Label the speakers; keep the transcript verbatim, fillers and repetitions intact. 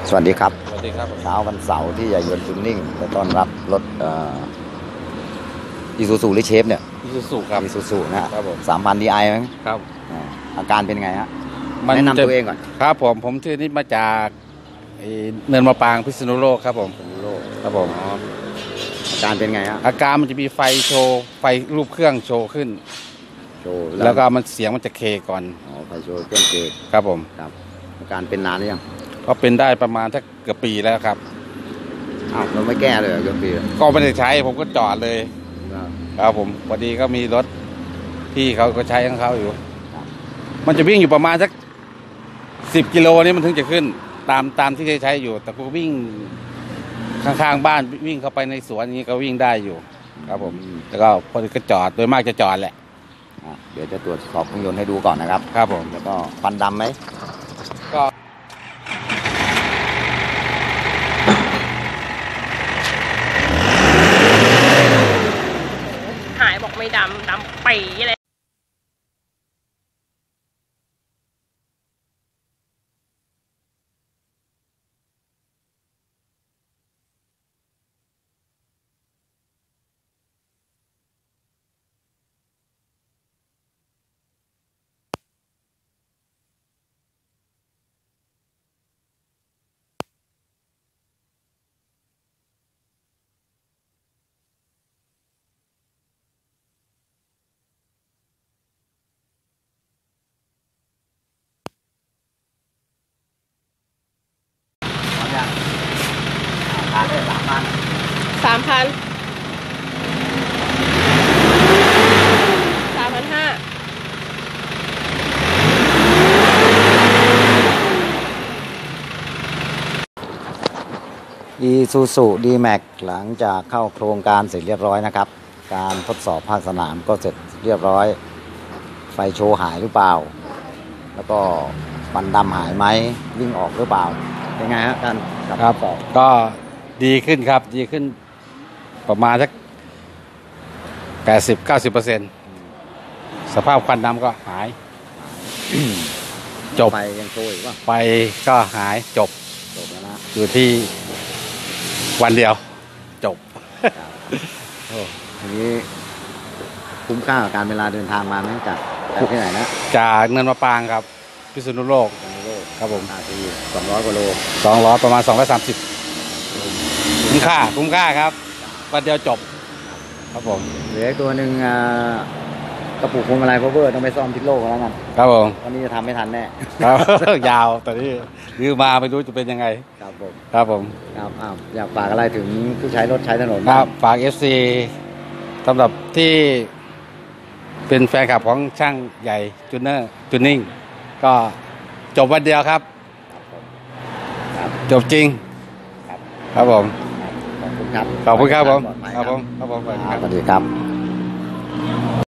Speaker 1: สวัสดีครับ
Speaker 2: สวัสดีครับ
Speaker 1: เช้าวันเสาร์ที่ใหญ่ยนต์จูนนิ่งจะต้อนรับรถอีซูซูหรือเชฟเนี่ย
Speaker 2: อีซูซูครับ
Speaker 1: อีซูซูนะครับ
Speaker 2: ผม
Speaker 1: สามพันดีไอไหม
Speaker 2: ครับ
Speaker 1: อาการเป็นไงฮะแนะนำตัวเองก่อน
Speaker 2: ครับผมผมชื่อนิดมาจากเนินมะปรางพิษณุโลกครับผม
Speaker 1: พิษณุโลก
Speaker 2: ครับผม
Speaker 1: อาการเป็นไงฮะ
Speaker 2: อาการมันจะมีไฟโชว์ไฟรูปเครื่องโชว์ขึ้น
Speaker 1: โชว์
Speaker 2: แล้วก็มันเสียงมันจะเคก่อน
Speaker 1: อ๋อไฟโชว์เครื่องเค
Speaker 2: ครับผม
Speaker 1: ครับอาการเป็นนานหรือยัง
Speaker 2: ก็เป็นได้ประมาณสักเกือบปีแล้วครับ
Speaker 1: อ้าวเราไม่แก้เลยเกือบปี
Speaker 2: ก็ไม่ได้ใช้ผมก็จอดเลยครับผมพอดีก็มีรถที่เขาก็ใช้ของเขาอยู่มันจะวิ่งอยู่ประมาณสักสิบกิโลนี่มันถึงจะขึ้นตามตามที่ใช้อยู่แต่ก็วิ่งข้างๆบ้านวิ่งเข้าไปในสวนนี้ก็วิ่งได้อยู่ครับผมแล้วก็พอดีก็จอดโดยมากจะจอดแหละ
Speaker 1: เดี๋ยวจะตรวจสอบเครื่องยนต์ให้ดูก่อนนะครับ
Speaker 2: ครับผม
Speaker 1: แล้วก็ควันดำไหม
Speaker 2: ก็
Speaker 3: หายบอกไม่ดำดำปีเลย
Speaker 1: ขาดได้สามพัน
Speaker 3: สามพันสามพันห้า
Speaker 1: อีซูซูดีแม็กหลังจากเข้าโครงการเสร็จเรียบร้อยนะครับการทดสอบภาคสนามก็เสร็จเรียบร้อยไฟโชว์หายหรือเปล่าแล้วก็ควันดำหายไหมวิ่งออกหรือเปล่าเป็นไงฮะการ
Speaker 2: ครับก็ดีขึ้นครับดีขึ้นประมาณสักแปดสิบเก้าสิบเปอร์เซ็นต์สภาพควันดำก็หายจบ
Speaker 1: ไปยังโชว์อีกว่า
Speaker 2: ไปก็หายจบ
Speaker 1: จบแล้วนะ
Speaker 2: อยู่ที่วันเดียวจบ
Speaker 1: โอ้ทีนี้คุ้มค่ากับการเวลาเดินทางมาไหมจากจากที่ไหนนะ
Speaker 2: จากเนินมะปรางครับพิษณุโลกครับผม
Speaker 1: สองร้อยกว่าโล
Speaker 2: สองร้อยประมาณสองร้อยสามสิบคุ้มค่าคุ้มค่าครับวันเดียวจบครับผม
Speaker 1: เหลือตัวหนึ่งกระปุกพวงมาลัยพาวเวอร์ต้องไปซ่อมพิษโลกแล้วกัน
Speaker 2: ครับผม
Speaker 1: วันนี้จะทำไม่ทันแน่
Speaker 2: ครับยาวตอนนี้ยื้อมาไม่รู้จะเป็นยังไง
Speaker 1: ครับผม
Speaker 2: ครับผม
Speaker 1: ครับอ้าวอยากฝากอะไรถึงผู้ใช้รถใช้ถนน
Speaker 2: ครับฝาก เอฟ ซี สำหรับที่เป็นแฟนคลับของช่างใหญ่จูเนอร์จูนิ่งก็จบวันเดียวครับจบจริงครับผม
Speaker 1: ขอบคุณครับ
Speaker 2: ขอบคุณครับผมครับผมครับผม
Speaker 1: สวัสดีครับ